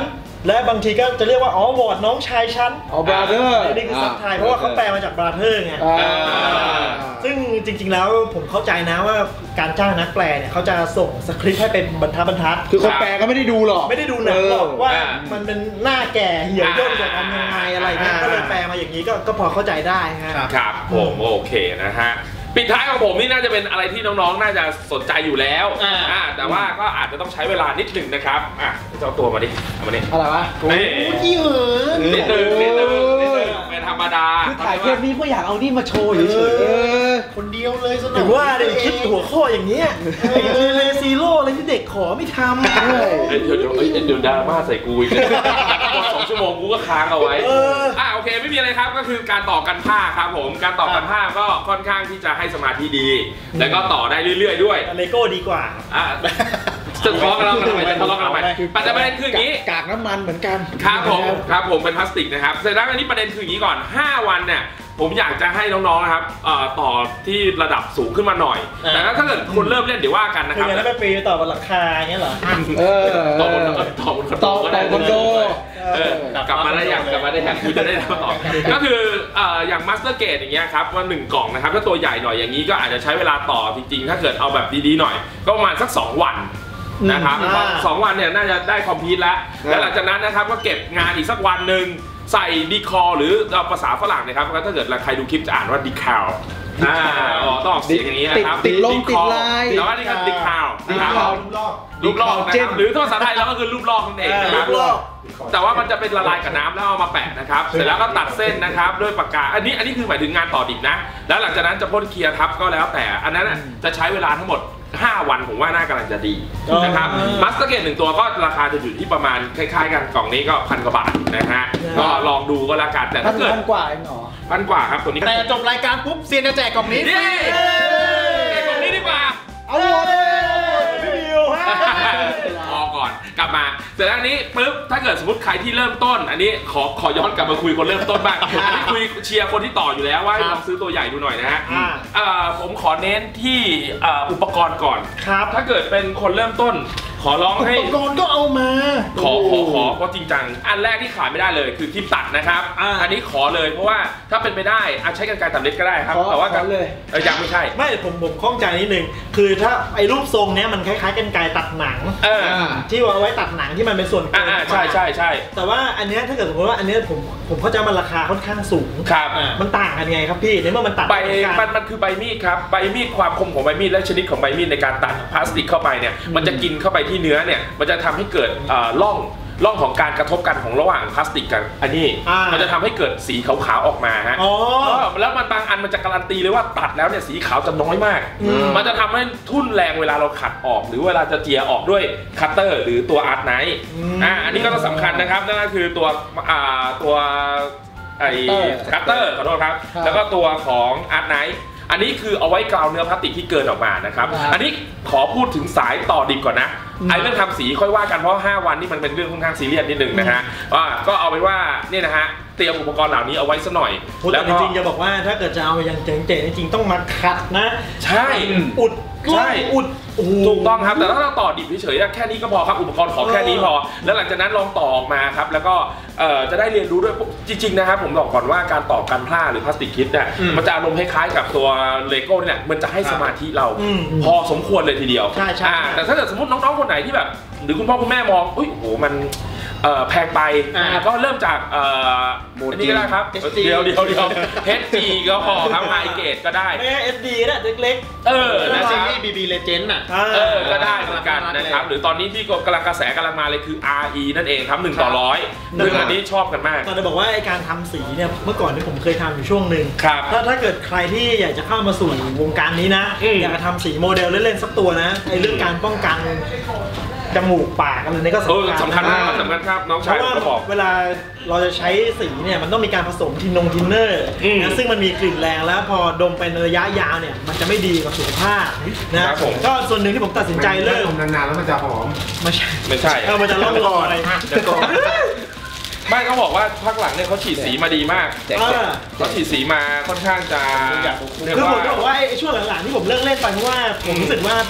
และบางทีก็จะเรียกว่าอ๋อวอร์ดน้องชายฉันอ๋อบราเธอร์นี่คือซับไทยเพราะว่าเขาแปลมาจากบราเธอร์ไงซึ่งจริงๆแล้วผมเข้าใจนะว่าการจ้างนักแปลเนี่ยเขาจะส่งสคริปต์ให้เป็นบรรทัดบรรทัดคือคนแปลก็ไม่ได้ดูหรอกไม่ได้ดูหนังหรอกว่ามันเป็นหน้าแก่เหี่ยวย่นกว่ากันยังไงอะไรเงี้ยก็เลยแปลมาอย่างนี้ก็ก็พอเข้าใจได้ฮะครับผมโอเคนะฮะปิดท้ายของผมนี่น่าจะเป็นอะไรที่น้องๆน่าจะสนใจอยู่แล้วอ่าแต่ว่าก็อาจจะต้องใช้เวลานิดหนึ่งนะครับอ่ะเจ้าตัวมาดิเอามาดิอะไรวะนี่ยี่เหอนิดนึงนิดนึงนิดนึงเป็นธรรมดาคือถ่ายเทปนี้ก็อยากเอานี่มาโชว์เฉยๆคนเดียวเลยสนุกถือว่าเด็กคิดหัวข้ออย่างเงี้ยเลซีโร่อะไรที่เด็กขอไม่ทำเดี๋ยวเดี๋ยวเดี๋ยวดราม่าใส่กูอีกสองชั่วโมงกูก็ค้างเอาไว้อ่ะโอเคไม่มีอะไรครับก็คือการต่อกันผ้าครับผมการต่อกันผ้าก็ค่อนข้างที่จะให้สมาธิดีแล้วก็ต่อได้เรื่อยๆด้วยเลโก้ดีกว่าอ่ะจะทะเลาะกันแล้วทำไมจะทะเลาะกันทำไมปัจจัยประเด็นคืออย่างนี้กากน้ำมันเหมือนกันครับผมครับผมเป็นพลาสติกนะครับเสร็จแล้วอันนี้ประเด็นคืออย่างนี้ก่อนห้าวันเนี่ยผมอยากจะให้น้องๆนะครับต่อที่ระดับสูงขึ้นมาหน่อยแต่ถ้าเกิดคุณเริ่มเล่นเดี๋ยวว่ากันนะครับคือแล้วไปปีต่อบนหลังคาอย่างเงี้ยเหรอเออต่อบนต่อบนคอนโดก็ได้คอนโดกลับมาได้ยังกลับมาได้ยังคุณจะได้ต่อก็คืออย่างมาสเตอร์เกตอย่างเงี้ยครับว่าหนึ่งกล่องนะครับถ้าตัวใหญ่หน่อยอย่างนี้ก็อาจจะใช้เวลาต่อจริงๆถ้าเกิดเอาแบบดีๆหน่อยก็ประมาณสักสองวันนะครับสองวันเนี่ยน่าจะได้คอมพิวต์แล้วแล้วหลังจากนั้นนะครับก็เก็บงานอีกสักวันหนึ่งใส่ดีคอหรือภาษาฝรั่งนะครับถ้าเกิดใครดูคลิปจะอ่านว่าดีคาลอ่าต้องออกเสียงอย่างนี้นะครับติดลงติดลายแต่ว่านี่คือดีคาลนะครับรูปลอกนะครับหรือภาษาไทยเราก็คือรูปลอกนั่นเองนะครับแต่ว่ามันจะเป็นละลายกับน้ำแล้วเอามาแปะนะครับเสร็จแล้วก็ตัดเส้นนะครับด้วยปากกาอันนี้อันนี้คือหมายถึงงานต่อดิบนะแล้วหลังจากนั้นจะพ่นเคลียร์ทับก็แล้วแต่อันนั้นจะใช้เวลาทั้งหมดห้าวันผมว่าน่ากำลังจะดีนะครับมัสเตอร์เกตหนึ่งตัวก็ราคาจะอยู่ที่ประมาณคล้ายๆกันกล่องนี้ก็พันกว่าบาทนะฮะก็ลองดูก็แล้วกันแต่ถ้าเกิดพันกว่าเองเหรอพันกว่าครับตัวนี้แต่จบรายการปุ๊บเซียนจะแจกกล่องนี้แจกกล่องนี้ดีกว่าเอาหมดพี่บิวฮะพอก่อนกลับมาเสร็จแล้วนี้ปุ๊บถ้าเกิดสมมติใครที่เริ่มต้นอันนี้ขอขอย้อนกลับมาคุยคนเริ่มต้นบ้างอันนี้คุยเชียร์คนที่ต่ออยู่แล้วว่าลองซื้อตัวใหญ่ดูหน่อยนะฮะผมขอเน้นที่อุปกรณ์ก่อนครับถ้าเกิดเป็นคนเริ่มต้นขอร้องให้อุปกรณ์ก็เอามาขอขอขอเพราะจริงจังอันแรกที่ขาดไม่ได้เลยคือคลิปตัดนะครับอันนี้ขอเลยเพราะว่าถ้าเป็นไปได้อาจใช้กรรไกรตัดเล็กก็ได้ครับแต่ว่ากันเลยยังไม่ใช่ไม่ผมผมข้องใจนิดนึงคือถ้าไอ้รูปทรงเนี้ยมันคล้ายๆกรรไกรตัดหนังที่เอาไว้ตัดหนังที่มันเป็นส่วนเกินใช่ใช่ใช่แต่ว่าอันนี้ถ้าเกิดสมมติว่าอันนี้ผมผมเข้าใจมันราคาค่อนข้างสูงครับมันต่างกันไงครับพี่ในเมื่อมันตัดใบมันมันคือใบมีดครับใบมีดความคมของใบมีดและชนิดของใบมีดในการตัดพลาสติกเข้าไปเนี่ยมันจะกินเข้าไปที่เนื้อเนี่ยมันจะทำให้เกิดร่องร่องของการกระทบกันของระหว่างพลาสติกกับอันนี้มันจะทำให้เกิดสีขาวๆออกมาฮะแล้วมันบางอันมันจะการันตีเลยว่าตัดแล้วเนี่ยสีขาวจะน้อยมากมันจะทำให้ทุ่นแรงเวลาเราขัดออกหรือเวลาจะเจียออกด้วยคัตเตอร์หรือตัวอาร์ตไนท์อ่าอันนี้ก็สำคัญนะครับนั่นก็คือตัวอ่าตัวไอ้คัตเตอร์ขอโทษครับแล้วก็ตัวของอาร์ตไนท์อันนี้คือเอาไว้กราวเนื้อพลาสติกที่เกินออกมานะครับอันนี้ขอพูดถึงสายต่อดิบก่อนนะไอ้เรื่องทำสีค่อยว่ากันเพราะห้าวันนี่มันเป็นเรื่องค่อนข้างซีเรียสนิดนึงนะฮะว่าก็เอาไว้ว่านี่นะฮะเตรียมอุปกรณ์เหล่านี้เอาไว้ซะหน่อยแล้วจริงๆจะบอกว่าถ้าเกิดจะเอาอย่างเจ๋งๆจริงๆต้องมาขัดนะใช่อุดใช่อุดถูกต้องครับแต่ถ้าเราต่อดิบเฉยๆแค่นี้ก็พอครับอุปกรณ์ขอแค่นี้พอแล้วหลังจากนั้นลองต่อออกมาครับแล้วก็จะได้เรียนรู้ด้วยจริงๆนะครับผมบอกก่อนว่าการต่อกันผ้าหรือพลาสติกคิดเนี่ยมันจะอารมณ์คล้ายๆกับตัวเลโก้เนี่ยมันจะให้สมาธิเราพอสมควรเลยทีเดียวใช่ใช่แต่ถ้าเกิดสมมติน้องๆคนไหนที่แบบหรือคุณพ่อคุณแม่มองอุ้ยโหมันแพงไปก็เริ่มจากอันนี้ก็ได้ครับเดียวเดียวเดียว เอช จี ก็พอครับไฮเกรดก็ได้ไม่ เอส ดี นะเล็กๆเออนะซีรีส์ บี บี Legend น่ะเออก็ได้เหมือนกันนะครับหรือตอนนี้ที่กำลังกระแสกำลังมาเลยคือ อาร์ อี นั่นเองครับหนึ่งต่อร้อยซึ่งอันนี้ชอบกันมากแต่จะบอกว่าไอการทำสีเนี่ยเมื่อก่อนที่ผมเคยทำอยู่ช่วงหนึ่งถ้าถ้าเกิดใครที่อยากจะเข้ามาสู่วงการนี้นะอยากจะทำสีโมเดลเล่นๆสักตัวนะไอเรื่องการป้องกันจมูกปากอะไรนี่ก็สำคัญสำคัญมากสำคัญครับน้องชายก็บอกเวลาเราจะใช้สีเนี่ยมันต้องมีการผสมทินนงทินเนอร์นะซึ่งมันมีกลิ่นแรงแล้วพอดมไประยะยาวเนี่ยมันจะไม่ดีกับสุขภาพนะก็ส่วนหนึ่งที่ผมตัดสินใจเลิกนานๆแล้วมันจะหอมไม่ใช่ไม่ใช่เออมันจะร่องรอยไม่ต้องบอกว่าภาคหลังเนี่ยเขาฉีดสีมาดีมากเขาฉีดสีมาค่อนข้างจะคือผมจะบอกว่าไอ้ช่วงหลังๆที่ผมเลิกเล่นไปเพราะว่าผมรู้สึกว่า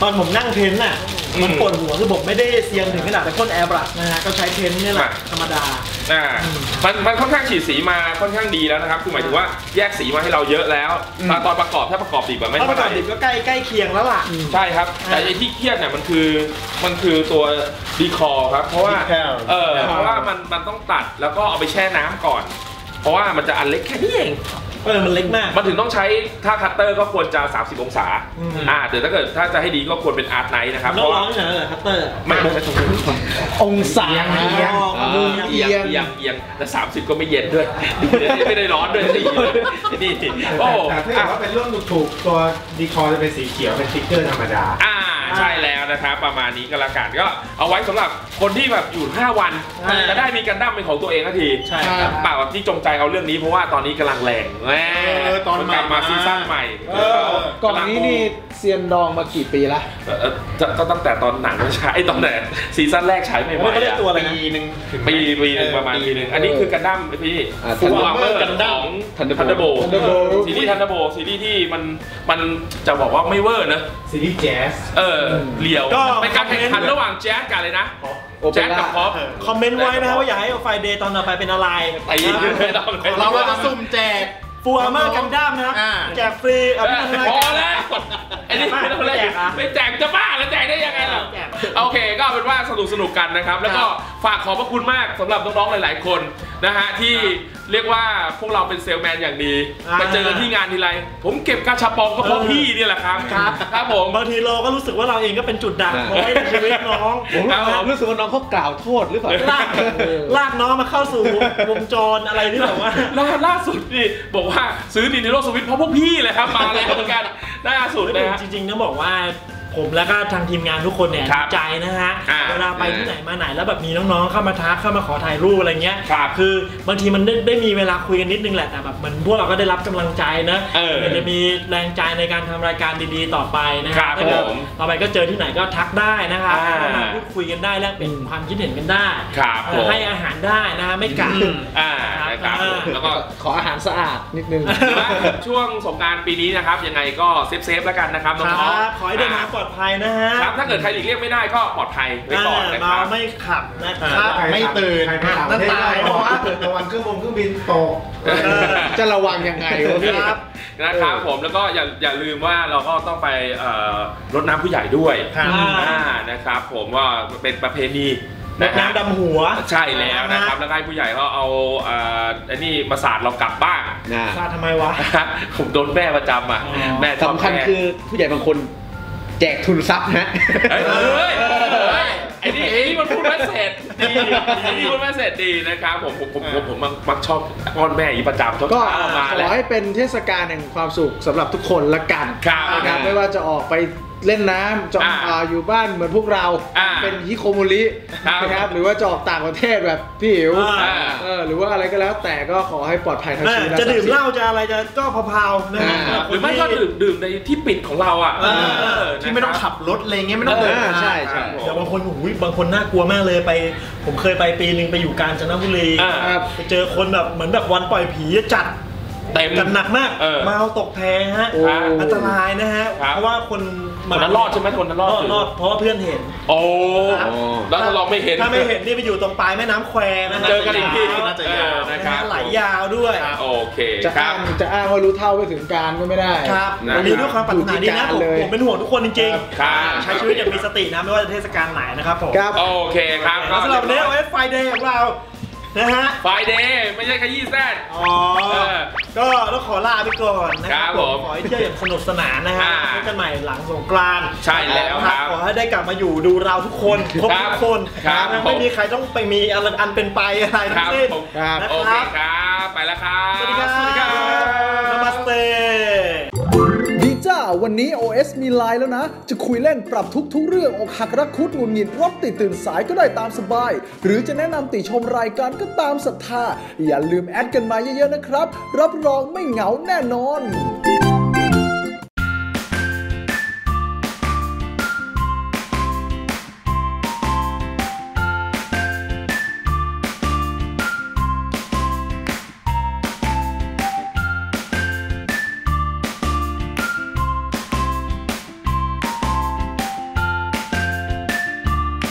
ตอนผมนั่งเพ้นท์น่ะมันปวดหัวคือผมไม่ได้เซียนถึงขนาดไปพ่นแอร์บรัชนะฮะก็ใช้เพ้นท์นี่แหละธรรมดาอ่ามันมันค่อนข้างฉีดสีมาค่อนข้างดีแล้วนะครับคือหมายถึงว่าแยกสีมาให้เราเยอะแล้วตอนประกอบถ้าประกอบดิบแบบไม่ถ้าประกอบดิบก็ใกล้ใกล้เคียงแล้วล่ะใช่ครับแต่ไอ้ที่เครียดเนี่ยมันคือมันคือตัวดีคอร์ครับเพราะว่าเออเพราะว่ามันมันต้องตัดแล้วก็เอาไปแช่น้ำก่อนเพราะว่ามันจะอันเล็กแค่นี้เองเออมันเล็กมากมันถึงต้องใช้ถ้าคัตเตอร์ก็ควรจะสามสิบองศาอ่าแต่ถ้าเกิดถ้าจะให้ดีก็ควรเป็นอาร์ตไนท์นะครับเพราะว่าไม่ใช่เหรอคัตเตอร์ไม่ไม่ไม่องศาเอียงเอียงเอียงเอียงแต่สามสิบก็ไม่เย็นด้วยไม่ได้ร้อนด้วยนี่นี่โอ้ถ้าเกิดว่าเป็นรุ่นถูกตัวดีคอร์จะเป็นสีเขียวเป็นสติ๊กเกอร์ธรรมดาอ่าใช่แล้วนะครับประมาณนี้ก็แล้วกันก็เอาไว้สำหรับคนที่แบบอยู่ห้าวันจะได้มีกันดั้มเป็นของตัวเองทันทีใช่เปล่าที่จงใจเอาเรื่องนี้เพราะว่าตอนนี้กำลังแรงตอนกลับมาซีซั่นใหม่ก่อนนี้นี่เซียนดองมากี่ปีละก็ตั้งแต่ตอนหนังใช้ตอนไหนซีซั่นแรกใช้ไม่ไหวก็ได้ตัวอะไรปีนึงปีปีนึงประมาณปีนึงอันนี้คือกันดั้มพี่ฟูลอาร์เมอร์กันดั้มทันเดอร์โบซีรีส์ทันเดอร์โบซีรีส์ที่มันมันจะบอกว่าไม่เวอร์นะซีรีส์แจ๊สเออเลียวเป็นการแข่งขันระหว่างแจ๊สกันเลยนะแจ๊สกับพ็อปคอมเมนต์ไว้นะว่าอยากให้ไฟเดย์ตอนต่อไปเป็นอะไรเราก็จะสุ่มแจกฟูอาร์เมอร์กันดั้มนะครับแจกฟรีอ่ะพอแล้วไอ้นี่ไม่ต้องแจกไม่แจกจะบ้าแล้วแจกได้ยังไงล่ะโอเคก็เป็นว่าสนุกสนุกกันนะครับแล้วก็ฝากขอบพระคุณมากสำหรับน้องๆหลายๆคนนะฮะที่เรียกว่าพวกเราเป็นเซลแมนอย่างดีไปเจอกันที่งานทีไรผมเก็บกาชาปองก็เพราะพี่นี่แหละครับครับผมบางทีเราก็รู้สึกว่าเราเองก็เป็นจุดด่างของชีวิตน้องผมรู้สึกว่าน้องเขากล่าวโทษหรือเปล่าลากลากน้องมาเข้าสู่วงจรอะไรที่แบบว่าล่าสุดนี่บอกว่าซื้อ Nintendo Switch เพราะพวกพี่เลยครับมาแล้วเหมือนกันล่าสุดนะจริงๆต้องบอกว่าผมแล้วก็ทางทีมงานทุกคนเนี่ยดีใจนะฮะเวลาไปที่ไหนมาไหนแล้วแบบมีน้องๆเข้ามาทักเข้ามาขอถ่ายรูปอะไรเงี้ยคือบางทีมันได้ได้มีเวลาคุยกันนิดนึงแหละแต่แบบมันพวกเราก็ได้รับกำลังใจนะมันจะมีแรงใจในการทำรายการดีๆต่อไปนะครับถ้าเกิดต่อไปก็เจอที่ไหนก็ทักได้นะครับมาพูดคุยกันได้แลกเปลี่ยนความคิดเห็นกันได้ให้อาหารได้นะไม่กัดนะครับแล้วก็ขออาหารสะอาดนิดนึงช่วงสงกรานต์ปีนี้นะครับยังไงก็เซฟๆแล้วกันนะครับน้องๆขอให้เดินทางปลอดภัยนะฮะครับถ้าเกิดใครหลีกเลี่ยงไม่ได้ก็ปลอดภัยไว้ก่อนนะครับเมาไม่ขับนะครับไม่ตื่นนั่นตายเพราะว่าเกิดระวังเครื่องบนเครื่องบินตกจะระวังยังไงครับนะครับผมแล้วก็อย่าอย่าลืมว่าเราก็ต้องไปรดน้ำผู้ใหญ่ด้วยนะครับผมว่าเป็นประเพณีรดน้ำดำหัวใช่แล้วนะครับแล้วให้ผู้ใหญ่เขาเอาอันนี้มาสาดเรากลับบ้านสาดทำไมวะผมโดนแม่ประจำอ่ะแม่สำคัญคือผู้ใหญ่บางคนแจกทุนทรัพย์นะเฮ้ยไอ้นี่ไอ้นี่มันพูดไม่เสร็จดีไอ้นี่พูดไม่เสร็จดีนะครับผมผมผมผมผมมักชอบอ้อนแม่อีประจำก็ขอให้เป็นเทศกาลแห่งความสุขสำหรับทุกคนละกันนะครับไม่ว่าจะออกไปเล่นน้ำจะอยู่บ้านเหมือนพวกเราเป็นฮิโคโมรินะครับหรือว่าจะออกต่างประเทศแบบพี่หิวหรือว่าอะไรก็แล้วแต่ก็ขอให้ปลอดภัยทั้งชีวิตจะดื่มเหล้าจะอะไรจะก็พาวๆนะหรือไม่ก็ดื่มดื่มในที่ปิดของเราอ่ะที่ไม่ต้องขับรถอะไรเงี้ยไม่ต้องเดินใช่ใช่อย่างบางคนอุ้ยบางคนน่ากลัวมากเลยไปผมเคยไปปีนึงไปอยู่กาญจนบุรีไปเจอคนแบบเหมือนแบบวันปล่อยผีจัดเต็มกันหนักมากเมาตกแพฮะอันตรายนะฮะเพราะว่าคนคนนั้นรอดใช่ไหมคนนั้นรอดรอดเพราะว่าเพื่อนเห็นโอ้แล้วถ้าเราไม่เห็นถ้าไม่เห็นนี่ไปอยู่ตรงปลายแม่น้ำแควนะเจอกันอีกทีน่าจะยาวนะครับไหลยาวด้วยโอเคจะอ้างจะอ้างว่ารู้เท่าไปถึงการก็ไม่ได้ครับวันนี้ด้วยความปรารถนาดีนะผมเป็นห่วงทุกคนจริงๆใช้ชีวิตอย่างมีสตินะไม่ว่าจะเทศกาลไหนนะครับผมโอเคครับสำหรับวันนี้ โอ เอส Friday ของเรานะฮะ Friday ไม่ใช่ขยี้แซ่ดอ๋อก็ต้องขอลาไปก่อนนะครับผมขอให้เที่ยวอย่างสนุกสนานนะฮะพบกันใหม่หลังสงกรานต์ใช่แล้วครับขอให้ได้กลับมาอยู่ดูเราทุกคนครบทุกคนไม่มีใครต้องไปมีอันเป็นไปอะไรทั้งสิ้นนะครับโอเคครับไปแล้วครับสวัสดีครับสวัสดีครับนามัสเตดีจ้าวันนี้ โอ เอส มีไลน์แล้วนะจะคุยเล่นปรับทุกทุกเรื่องอกหักรักคุดหงุดหงิดรถติดตื่นสายก็ได้ตามสบายหรือจะแนะนำติชมรายการก็ตามศรัทธาอย่าลืมแอดกันมาเยอะๆนะครับรับรองไม่เหงาแน่นอน